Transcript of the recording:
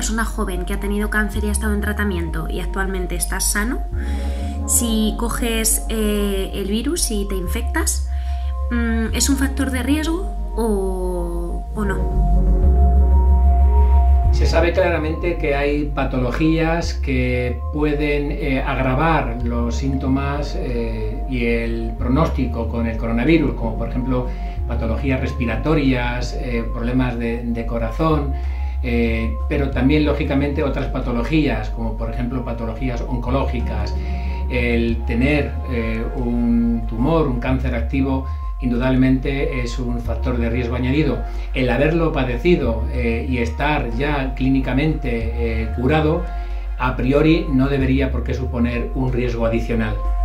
persona joven que ha tenido cáncer y ha estado en tratamiento y actualmente estás sano, si coges el virus y te infectas, ¿es un factor de riesgo o no? Se sabe claramente que hay patologías que pueden agravar los síntomas y el pronóstico con el coronavirus, como por ejemplo patologías respiratorias, problemas de corazón, pero también lógicamente otras patologías, como por ejemplo patologías oncológicas. El tener un tumor, un cáncer activo, indudablemente es un factor de riesgo añadido. El haberlo padecido y estar ya clínicamente curado, a priori no debería por qué suponer un riesgo adicional.